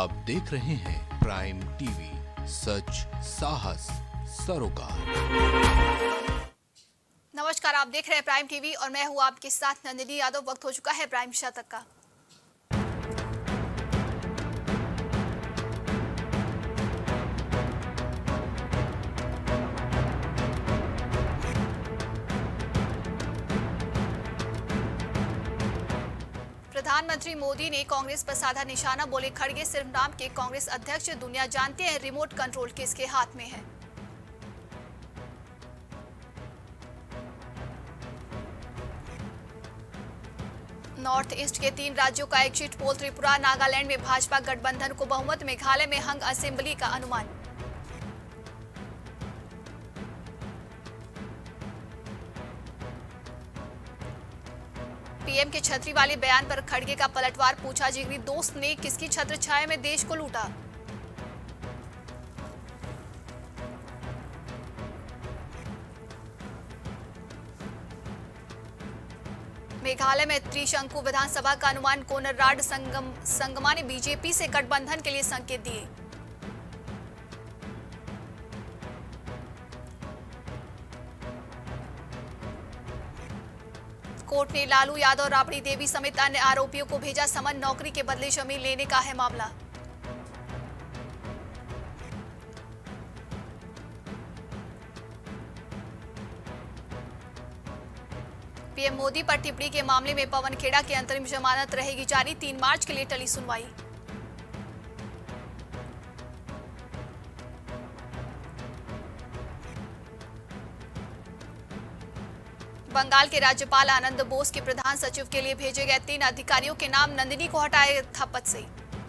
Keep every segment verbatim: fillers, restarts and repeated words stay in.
आप देख रहे हैं प्राइम टीवी, सच साहस सरोकार। नमस्कार, आप देख रहे हैं प्राइम टीवी और मैं हूं आपके साथ नंदिनी यादव। वक्त हो चुका है प्राइम शतक का। प्रधानमंत्री मोदी ने कांग्रेस पर साधा निशाना, बोले खड़गे सिर्फ नाम के कांग्रेस अध्यक्ष, दुनिया जानते हैं रिमोट कंट्रोल किसके हाथ में है। नॉर्थ ईस्ट के तीन राज्यों का एग्जिट पोल, त्रिपुरा नागालैंड में भाजपा गठबंधन को बहुमत, मेघालय में हंग असेंबली का अनुमान। पीएम के छतरी वाले बयान पर खड़गे का पलटवार, पूछा जिगरी दोस्त ने किसकी छत्र छाया में देश को लूटा। मेघालय में त्रिशंकु विधानसभा का अनुमान, कोनराड संगम संगमा ने बीजेपी से गठबंधन के लिए संकेत दिए। कोर्ट ने लालू यादव, राबड़ी देवी समेत अन्य आरोपियों को भेजा समन, नौकरी के बदले जमीन लेने का है मामला। पीएम मोदी पर टिप्पणी के मामले में पवन खेड़ा की अंतरिम जमानत रहेगी जारी, तीन मार्च के लिए टली सुनवाई। बंगाल के राज्यपाल आनंद बोस के प्रधान सचिव के लिए भेजे गए तीन अधिकारियों के नाम, नंदिनी को हटाए था पद से।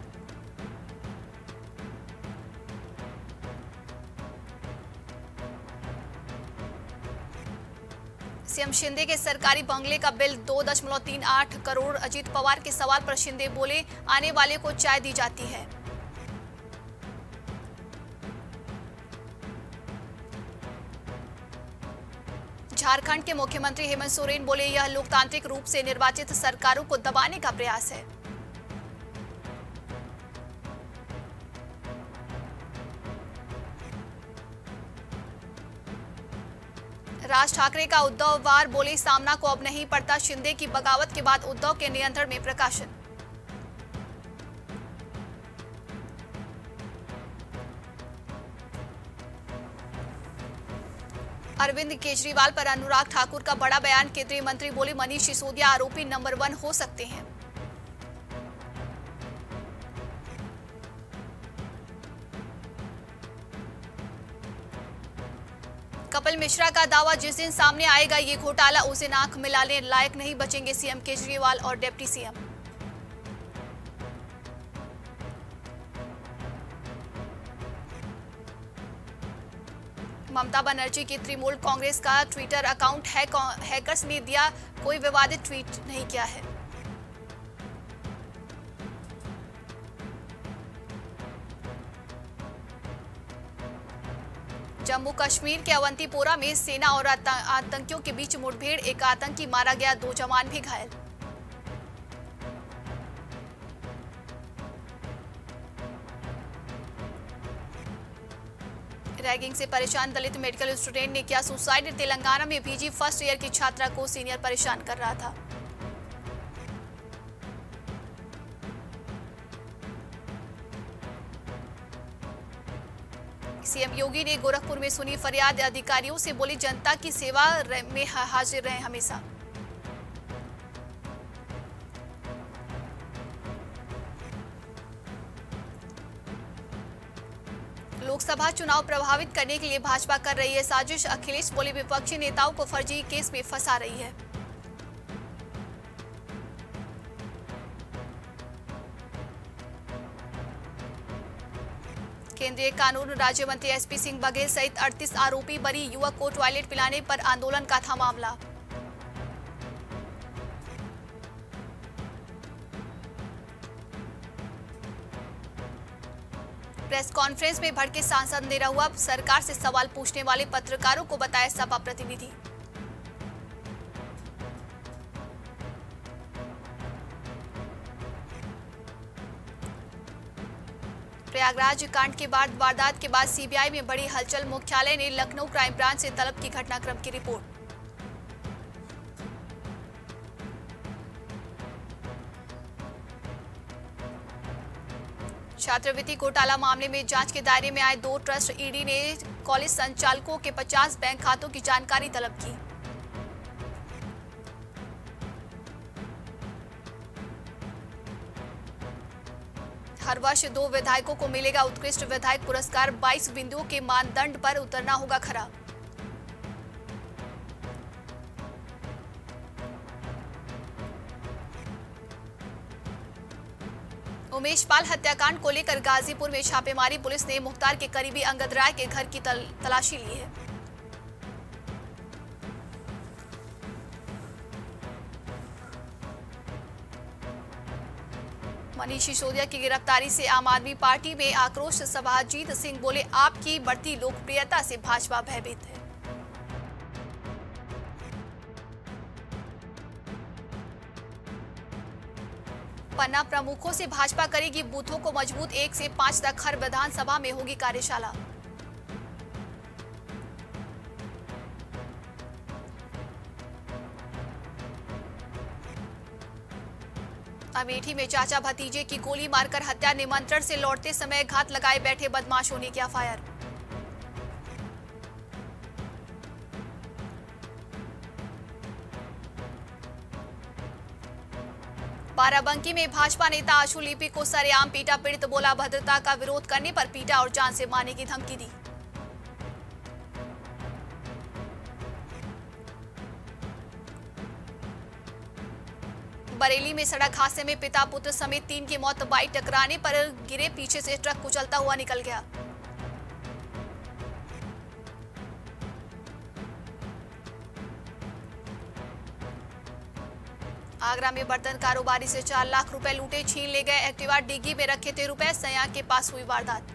सीएम शिंदे के सरकारी बंगले का बिल दो दशमलव तीन आठ करोड़, अजीत पवार के सवाल पर शिंदे बोले आने वाले को चाय दी जाती है। झारखंड के मुख्यमंत्री हेमंत सोरेन बोले यह लोकतांत्रिक रूप से निर्वाचित सरकारों को दबाने का प्रयास है। राज ठाकरे का उद्धव वार, बोले सामना को अब नहीं पड़ता, शिंदे की बगावत के बाद उद्धव के नियंत्रण में प्रकाशन। अरविंद केजरीवाल पर अनुराग ठाकुर का बड़ा बयान, केंद्रीय मंत्री बोले मनीष सिसोदिया आरोपी नंबर वन हो सकते हैं। कपिल मिश्रा का दावा, जिस दिन सामने आएगा ये घोटाला उस दिन आंख मिलाने लायक नहीं बचेंगे सीएम केजरीवाल और डिप्टी सीएम। ममता बनर्जी की तृणमूल कांग्रेस का ट्विटर अकाउंट हैक, हैकर्स ने दिया, कोई विवादित ट्वीट नहीं किया है। जम्मू कश्मीर के अवंतीपोरा में सेना और आतंकियों के बीच मुठभेड़, एक आतंकी मारा गया, दो जवान भी घायल। रैगिंग से परेशान दलित मेडिकल स्टूडेंट ने किया सुसाइड, तेलंगाना में पीजी फर्स्ट ईयर की छात्रा को सीनियर परेशान कर रहा था। सीएम योगी ने गोरखपुर में सुनी फरियाद, अधिकारियों से बोली जनता की सेवा में हाजिर रहे हमेशा। लोकसभा चुनाव प्रभावित करने के लिए भाजपा कर रही है साजिश, अखिलेश बोले विपक्षी नेताओं को फर्जी केस में फंसा रही है। केंद्रीय कानून राज्य मंत्री एसपी सिंह बघेल सहित अड़तीस आरोपी बरी, युवक को टॉयलेट पिलाने पर आंदोलन का था मामला। प्रेस कॉन्फ्रेंस में भड़के सांसद निरहुआ, सरकार से सवाल पूछने वाले पत्रकारों को बताया सपा प्रतिनिधि। प्रयागराज कांड के बाद वारदात के बाद सीबीआई में बड़ी हलचल। मुख्यालय ने लखनऊ क्राइम ब्रांच से तलब की घटनाक्रम की रिपोर्ट। छात्रवृत्ति घोटाला मामले में जांच के दायरे में आए दो ट्रस्ट। ईडी ने कॉलेज संचालकों के पचास बैंक खातों की जानकारी तलब की। हर वर्ष दो विधायकों को मिलेगा उत्कृष्ट विधायक पुरस्कार। बाईस बिंदुओं के मानदंड पर उतरना होगा खरा। उमेश पाल हत्याकांड को लेकर गाजीपुर में छापेमारी। पुलिस ने मुख्तार के करीबी अंगद राय के घर की तल, तलाशी ली है। मनीष सिसोदिया की गिरफ्तारी से आम आदमी पार्टी में आक्रोश। सभाजीत सिंह बोले, आपकी बढ़ती लोकप्रियता से भाजपा भयभीत है। पन्ना प्रमुखों से भाजपा करेगी बूथों को मजबूत। एक से पांच तक हर विधानसभा में होगी कार्यशाला। अमेठी में चाचा भतीजे की गोली मारकर हत्या। निमंत्रण से लौटते समय घात लगाए बैठे बदमाशों ने किया फायर। बाराबंकी में भाजपा नेता आशु लिपि को सरेआम पीटा। पीड़ित बोला, भद्रता का विरोध करने पर पीटा और जान से मारने की धमकी दी। बरेली में सड़क हादसे में पिता पुत्र समेत तीन की मौत। बाइक टकराने पर गिरे, पीछे से ट्रक कुचलता हुआ निकल गया। आगरा में बर्तन कारोबारी से चार लाख रुपए लूटे, छीन ले गए। एक्टिवा डिग्गी में रखे थे रुपए। सया के पास हुई वारदात।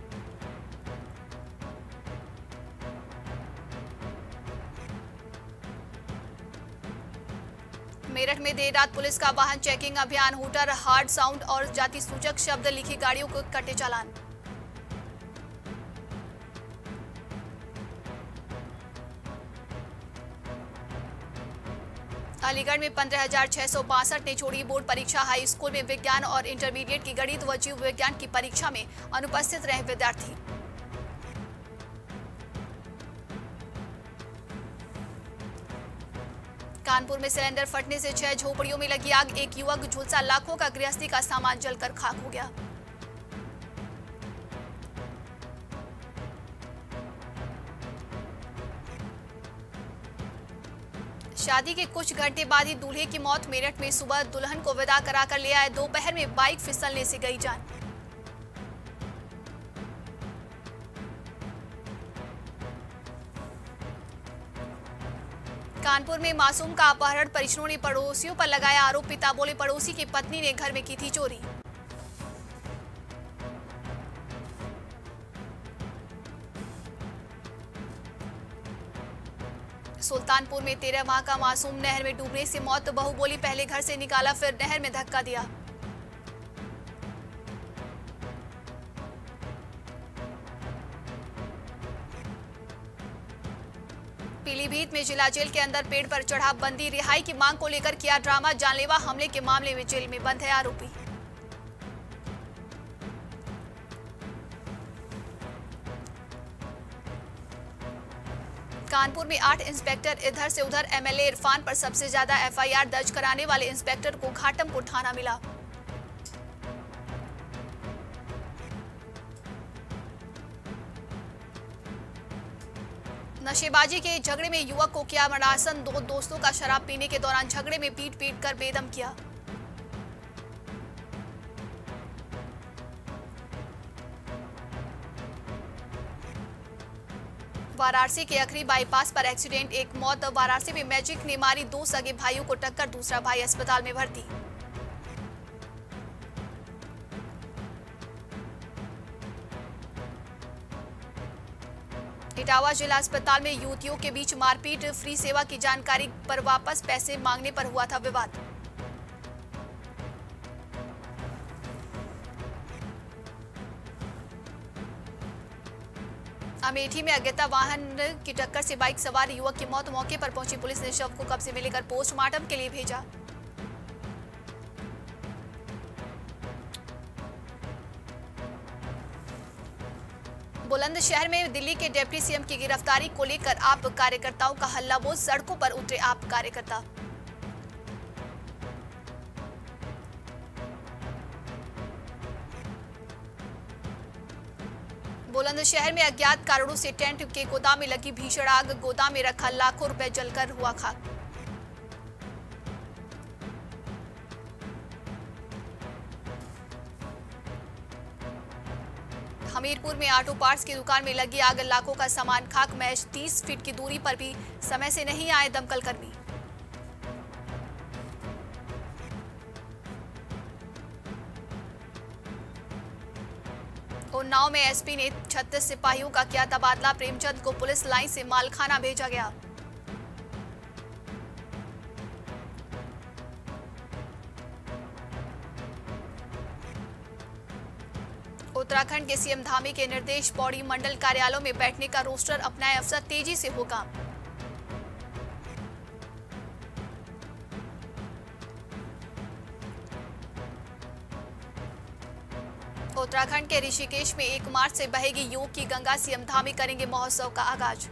मेरठ में देर रात पुलिस का वाहन चेकिंग अभियान। हूटर, हार्ड साउंड और जाति सूचक शब्द लिखी गाड़ियों को कटे चालान। अलीगढ़ में पंद्रह हजार छह सौ बासठ ने छोड़ी बोर्ड परीक्षा। हाई स्कूल में विज्ञान और इंटरमीडिएट की गणित व जीव विज्ञान की परीक्षा में अनुपस्थित रहे विद्यार्थी। कानपुर में सिलेंडर फटने से छह झोपड़ियों में लगी आग। एक युवक झुलसा, लाखों का गृहस्थी का सामान जलकर खाक हो गया। शादी के कुछ घंटे बाद ही दूल्हे की मौत। मेरठ में सुबह दुल्हन को विदा कराकर ले आए, दोपहर में बाइक फिसलने से गई जान। कानपुर में मासूम का अपहरण। परिजनों ने पड़ोसियों पर लगाया आरोप। पिता बोले, पड़ोसी की पत्नी ने घर में की थी चोरी। सुल्तानपुर में तेरह माह का मासूम नहर में डूबने से मौत। बहू बोली, पहले घर से निकाला फिर नहर में धक्का दिया। पीलीभीत में जिला जेल के अंदर पेड़ पर चढ़ा बंदी। रिहाई की मांग को लेकर किया ड्रामा। जानलेवा हमले के मामले में जेल में बंद है आरोपी। कानपुर में आठ इंस्पेक्टर इधर से उधर। एमएलए इरफान पर सबसे ज्यादा एफआईआर दर्ज कराने वाले इंस्पेक्टर को घाटमपुर थाना मिला। नशेबाजी के झगड़े में युवक को किया मरासन। दो दोस्तों का शराब पीने के दौरान झगड़े में पीट पीट कर बेदम किया। वाराणसी के अखरी बाईपास पर एक्सीडेंट, एक मौत। वाराणसी में मैजिक ने मारी दो सगे भाइयों को टक्कर, दूसरा भाई अस्पताल में भर्ती। इटावा जिला अस्पताल में युवतियों के बीच मारपीट। फ्री सेवा की जानकारी पर वापस पैसे मांगने पर हुआ था विवाद। अमेठी में अज्ञात वाहन की टक्कर से बाइक सवार युवक की मौत। मौके पर पहुंची पुलिस ने शव को कब्जे में लेकर पोस्टमार्टम के लिए भेजा। बुलंदशहर में दिल्ली के डिप्टी सीएम की गिरफ्तारी को लेकर आप कार्यकर्ताओं का हल्ला बोल, सड़कों पर उतरे आप कार्यकर्ता। बुलंदशहर में अज्ञात कारणों से टेंट के गोदाम में लगी भीषण आग। गोदाम में रखा लाखों रुपए जलकर हुआ खाक। हमीरपुर में ऑटो पार्ट्स की दुकान में लगी आग, लाखों का सामान खाक। महज तीस फीट की दूरी पर भी समय से नहीं आए दमकल कर्मी। उन्नाव में एसपी ने छत्तीस सिपाहियों का किया तबादला। प्रेमचंद को पुलिस लाइन से मालखाना भेजा गया। उत्तराखंड के सीएम धामी के निर्देश, पौड़ी मंडल कार्यालयों में बैठने का रोस्टर अपनाए अफसर, तेजी से होगा। उत्तराखंड के ऋषिकेश में एक मार्च से बहेगी योग की गंगा। सीएम धामी करेंगे महोत्सव का आगाज।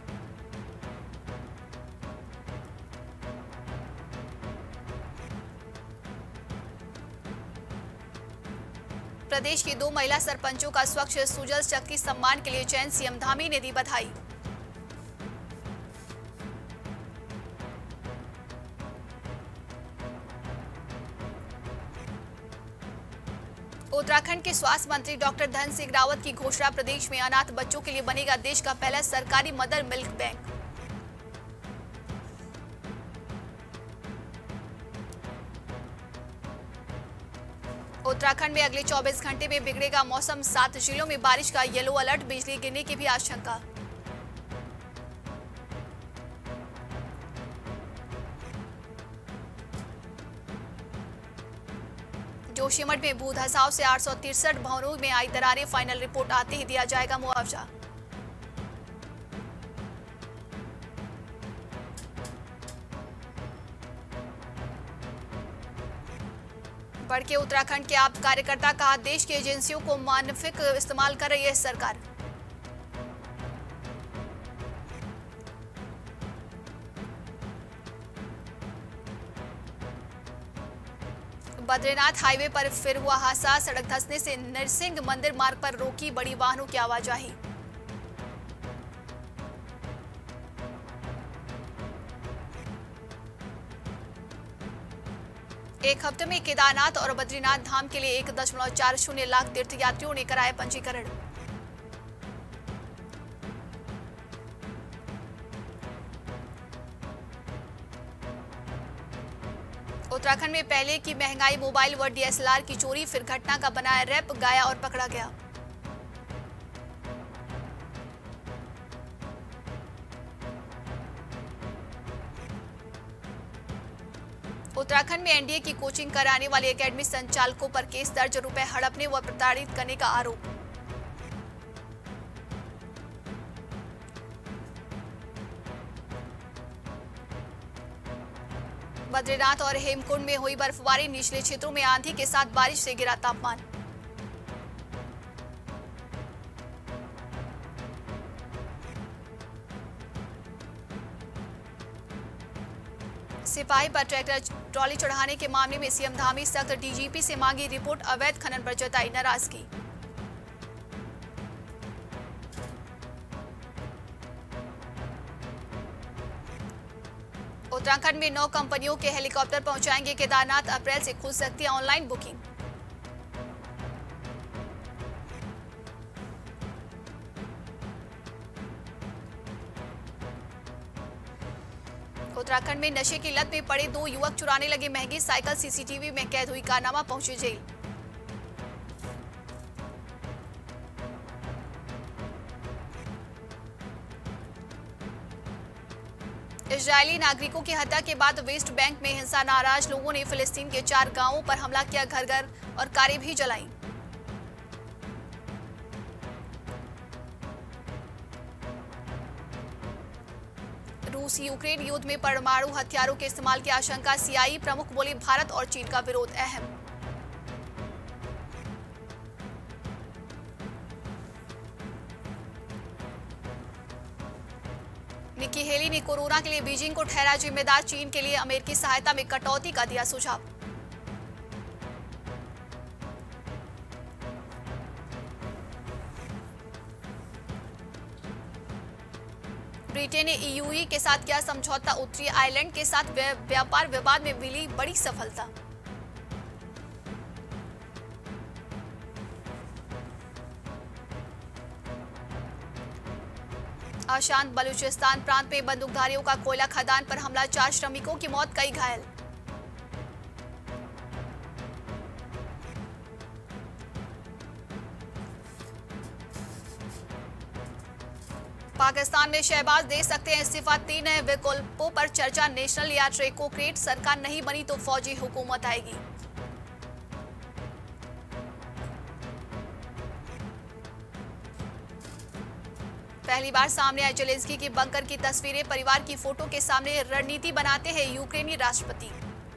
प्रदेश की दो महिला सरपंचों का स्वच्छ सुजल शक्ति सम्मान के लिए चयन। सीएम धामी ने दी बधाई। उत्तराखंड के स्वास्थ्य मंत्री डॉक्टर धन सिंह रावत की घोषणा, प्रदेश में अनाथ बच्चों के लिए बनेगा देश का पहला सरकारी मदर मिल्क बैंक। उत्तराखंड में अगले चौबीस घंटे में बिगड़ेगा मौसम। सात जिलों में बारिश का येलो अलर्ट, बिजली गिरने की भी आशंका। जोशीमठ में भू धसाव से आठ सौ तिरसठ भवनों में आई दरारें, फाइनल रिपोर्ट आते ही दिया जाएगा मुआवजा। बढ़के उत्तराखंड के आप कार्यकर्ता, कहा देश की एजेंसियों को मानफिक इस्तेमाल कर रही है सरकार। बद्रीनाथ हाईवे पर फिर हुआ हादसा, सड़क धंसने से नरसिंह मंदिर मार्ग पर रोकी बड़ी वाहनों की आवाजाही। एक हफ्ते में केदारनाथ और बद्रीनाथ धाम के लिए एक दशमलव चार शून्य लाख तीर्थयात्रियों ने कराया पंजीकरण। उत्तराखंड में पहले की महंगाई, मोबाइल व डीएसएलआर की चोरी, फिर घटना का बनाया रैप, गाया और पकड़ा गया। उत्तराखंड में एनडीए की कोचिंग कराने वाले एकेडमी संचालकों पर केस दर्ज, रुपए हड़पने व प्रताड़ित करने का आरोप। बद्रीनाथ और हेमकुंड में हुई बर्फबारी, निचले क्षेत्रों में आंधी के साथ बारिश से गिरा तापमान। सिपाही पर ट्रैक्टर ट्रॉली चढ़ाने के मामले में सीएम धामी सख्त, डीजीपी से मांगी रिपोर्ट, अवैध खनन पर जताई नाराजगी। उत्तराखंड में नौ कंपनियों के हेलीकॉप्टर पहुंचाएंगे केदारनाथ, अप्रैल से खुल सकती है ऑनलाइन बुकिंग। उत्तराखंड में नशे की लत में पड़े दो युवक चुराने लगे महंगी साइकिल, सीसीटीवी में कैद हुई कारनामा, पहुंचे जेल। इजरायली नागरिकों की हत्या के बाद वेस्ट बैंक में हिंसा, नाराज लोगों ने फिलिस्तीन के चार गांवों पर हमला किया, घर घर और कारें भी जलाईं। रूस यूक्रेन युद्ध में परमाणु हथियारों के इस्तेमाल की आशंका, सीआई प्रमुख बोले भारत और चीन का विरोध अहम। निकी हेली ने कोरोना के लिए बीजिंग को ठहरा जिम्मेदार, चीन के लिए अमेरिकी सहायता में कटौती का दिया सुझाव। ब्रिटेन ने ईयू के साथ किया समझौता, उत्तरी आयरलैंड के साथ व्यापार विवाद में मिली बड़ी सफलता। अशांत बलूचिस्तान प्रांत में बंदूकधारियों का कोयला खदान पर हमला, चार श्रमिकों की मौत, कई घायल। पाकिस्तान में शहबाज दे सकते हैं इस्तीफा, तीन नए विकल्पों पर चर्चा, नेशनल या टेक्नोक्रेट सरकार नहीं बनी तो फौजी हुकूमत आएगी। पहली बार सामने आई जेलेंस्की की बंकर की तस्वीरें, परिवार की फोटो के सामने रणनीति बनाते हैं यूक्रेनी राष्ट्रपति।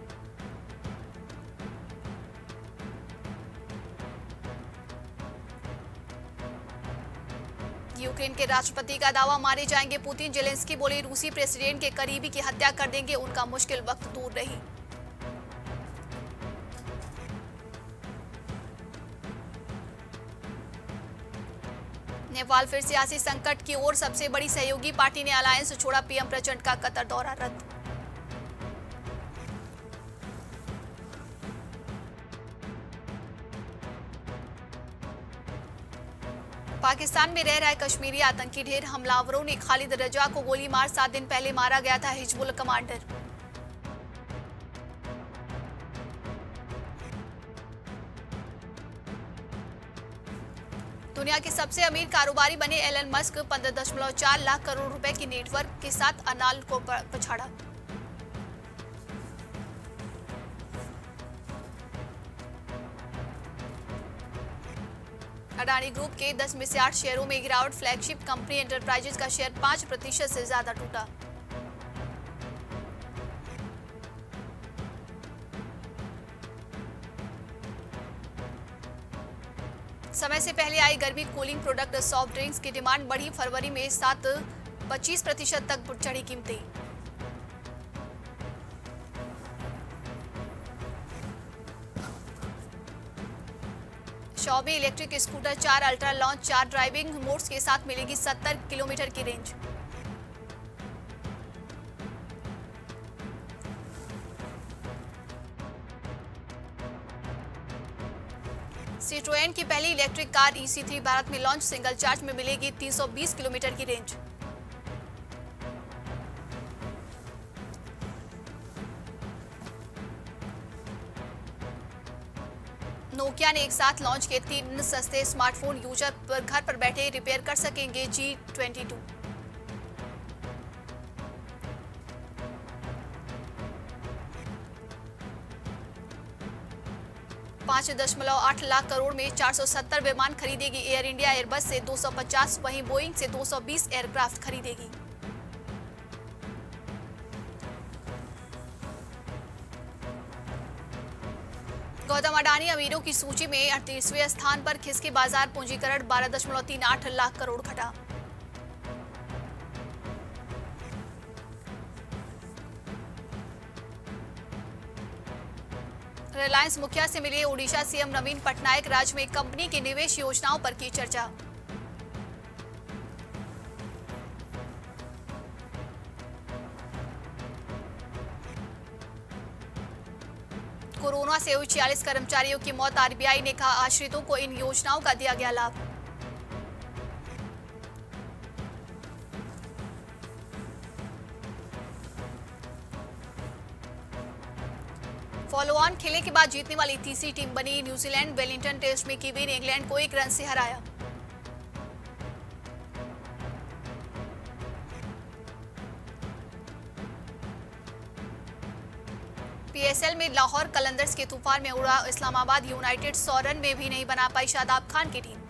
यूक्रेन के राष्ट्रपति का दावा, मारे जाएंगे पुतिन, जेलेंस्की बोले रूसी प्रेसिडेंट के करीबी की हत्या कर देंगे, उनका मुश्किल वक्त दूर नहीं। नेपाल फिर सियासी संकट की ओर, सबसे बड़ी सहयोगी पार्टी ने अलायंस छोड़ा, पीएम प्रचंड का कतर दौरा रद्द। पाकिस्तान में रह रहे कश्मीरी आतंकी ढेर, हमलावरों ने खालिद रजा को गोली मार, सात दिन पहले मारा गया था हिजबुल कमांडर। दुनिया के सबसे अमीर कारोबारी बने एलन मस्क, पंद्रह दशमलव चार लाख करोड़ रुपए की नेटवर्क के साथ अनाल को पछाड़ा। अडानी ग्रुप के दस में से आठ शेयरों में गिरावट, फ्लैगशिप कंपनी एंटरप्राइजेज का शेयर पांच प्रतिशत से ज्यादा टूटा। समय से पहले आई गर्मी, कूलिंग प्रोडक्ट सॉफ्ट ड्रिंक्स की डिमांड बढ़ी, फरवरी में सात पच्चीस प्रतिशत तक चढ़ी कीमतें। शॉबी इलेक्ट्रिक स्कूटर चार अल्ट्रा लॉन्च, चार ड्राइविंग मोड्स के साथ मिलेगी सत्तर किलोमीटर की रेंज। सिट्रोएन की पहली electric car E C three Bharat में लॉन्च, सिंगल चार्ज में मिलेगी तीन सौ बीस किलोमीटर की रेंज। नोकिया ने एक साथ लॉन्च किए तीन सस्ते स्मार्टफोन, यूजर पर घर पर बैठे रिपेयर कर सकेंगे जी ट्वेंटी टू। पांच दशमलव आठ लाख करोड़ में चार सौ सत्तर विमान खरीदेगी एयर इंडिया, एयरबस से दो सौ पचास, वहीं बोइंग से दो सौ बीस एयरक्राफ्ट खरीदेगी। गौतम अडानी अमीरों की सूची में अड़तीसवें स्थान पर, खिसके बाजार पूंजीकरण बारह दशमलव तीन आठ लाख करोड़ घटा। रिलायंस मुखिया से मिले ओडिशा सीएम नवीन पटनायक, राज्य में कंपनी की निवेश योजनाओं पर की चर्चा। कोरोना से हुई छियालीस कर्मचारियों की मौत, आरबीआई ने कहा आश्रितों को इन योजनाओं का दिया गया लाभ। फॉलो ऑन खेलने के बाद जीतने वाली तीसरी टीम बनी न्यूजीलैंड, वेलिंगटन टेस्ट में कीवी ने इंग्लैंड को एक रन से हराया। पीएसएल में लाहौर कलंदर्स के तूफान में उड़ा इस्लामाबाद यूनाइटेड, सौ रन में भी नहीं बना पाई शादाब खान की टीम।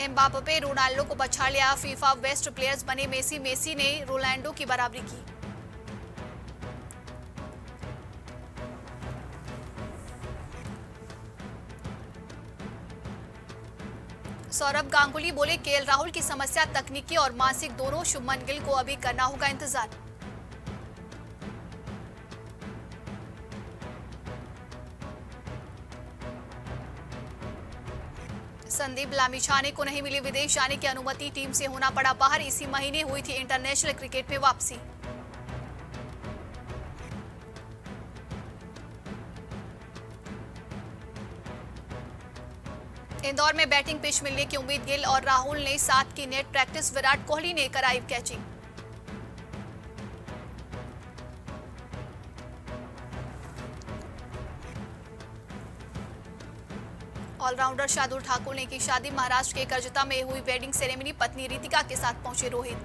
एम्बाप्पे रोनाल्डो को पछाड़ लिया, फीफा बेस्ट प्लेयर्स बने मेसी मेसी ने रोनाल्डो की बराबरी की। सौरभ गांगुली बोले, केएल राहुल की समस्या तकनीकी और मानसिक दोनों, शुभमन गिल को अभी करना होगा इंतजार। संदीप लामिछाने को नहीं मिली विदेश जाने की अनुमति, टीम से होना पड़ा बाहर, इसी महीने हुई थी इंटरनेशनल क्रिकेट में वापसी। इंदौर में बैटिंग पिच मिलने की उम्मीद, गिल और राहुल ने साथ की नेट प्रैक्टिस, विराट कोहली ने कराई कैचिंग। ऑलराउंडर शार्दुल ठाकुर ने की शादी, महाराष्ट्र के करजता में हुई वेडिंग सेरेमनी, पत्नी रितिका के साथ पहुंचे रोहित।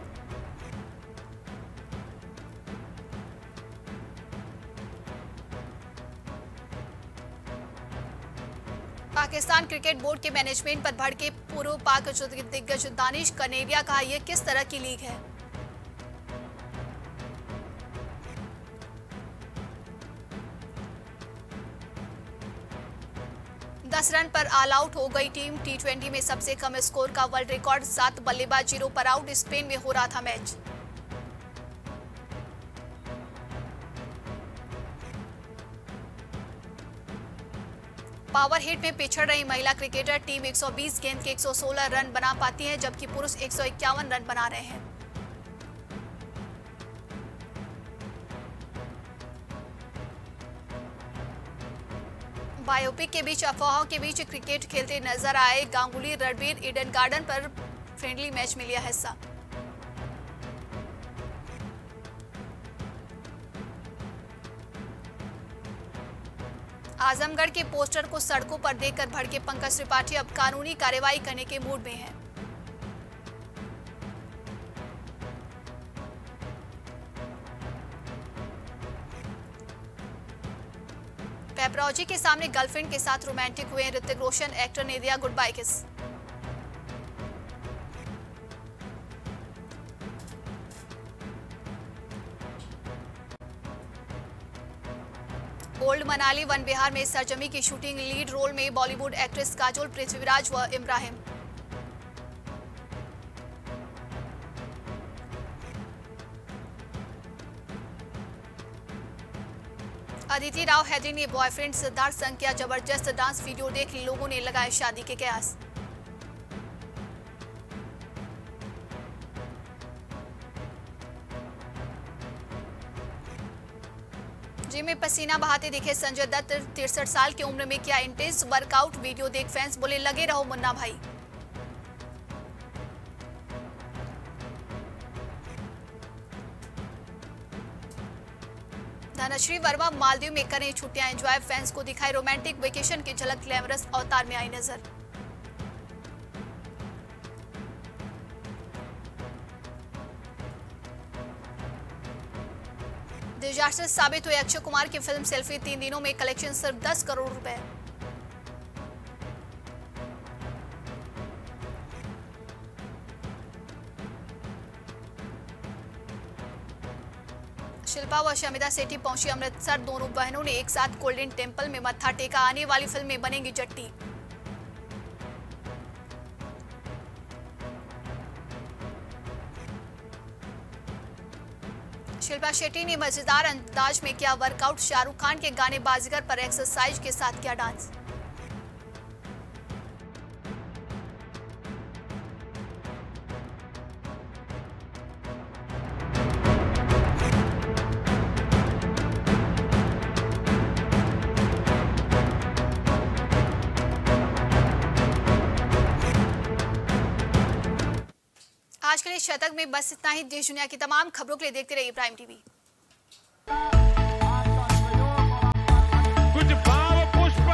पाकिस्तान क्रिकेट बोर्ड के मैनेजमेंट पर भड़के पूर्व पाक दिग्गज दानिश कनेरिया, कहा यह किस तरह की लीग है। दस रन पर ऑल आउट हो गई टीम, टी ट्वेंटी में सबसे कम स्कोर का वर्ल्ड रिकॉर्ड, सात बल्लेबाज जीरो पर आउट, स्पेन में हो रहा था मैच। पावर हिट में पिछड़ रही महिला क्रिकेटर टीम एक सौ बीस गेंद के एक सौ सोलह रन बना पाती है, जबकि पुरुष एक सौ इक्यावन रन बना रहे हैं। बायोपिक के बीच अफवाहों के बीच क्रिकेट खेलते नजर आए गांगुली, रणबीर ईडन गार्डन पर फ्रेंडली मैच में लिया हिस्सा। आजमगढ़ के पोस्टर को सड़कों पर देखकर भड़के पंकज त्रिपाठी, अब कानूनी कार्रवाई करने के मूड में हैं। पेपरोजी के सामने गर्लफ्रेंड के साथ रोमांटिक हुए ऋतिक रोशन, एक्टर ने दिया good bye kiss. Old Manali वन विहार में सरजमी की शूटिंग, लीड रोल में बॉलीवुड एक्ट्रेस काजोल, पृथ्वीराज व इब्राहिम। अदिति राव हैदरी ने बॉयफ्रेंड सिद्धार्थ संग किया जबरदस्त डांस, वीडियो देख लोगों ने लगाए शादी के कयास। जिम में पसीना बहाते दिखे संजय दत्त, तिरसठ साल की उम्र में किया इंटेंस वर्कआउट, वीडियो देख फैंस बोले लगे रहो मुन्ना भाई। धनश्री वर्मा मालदीव में करें छुट्टियां एंजॉय, फैंस को दिखाई रोमांटिक वेकेशन की झलक, ग्लैमरस अवतार में आई नजर। डिजास्टर साबित हुए अक्षय कुमार की फिल्म सेल्फी, तीन दिनों में कलेक्शन सिर्फ दस करोड़ रुपए। शिल्पा व शमिता सेठी पहुंची अमृतसर, दोनों बहनों ने एक साथ गोल्डन टेम्पल में मत्था टेका, आने वाली फिल्म में बनेंगी जट्टी। शिल्पा शेट्टी ने मजेदार अंदाज में किया वर्कआउट, शाहरुख खान के गाने बाजीगर पर एक्सरसाइज के साथ किया डांस। आज के लिए शतक में बस इतना ही। देश दुनिया की तमाम खबरों के लिए देखते रहिए प्राइम टीवी। कुछ भाव पुष्प।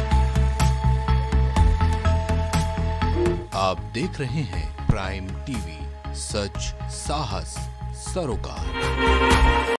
आप देख रहे हैं प्राइम टीवी, सच साहस सरोकार।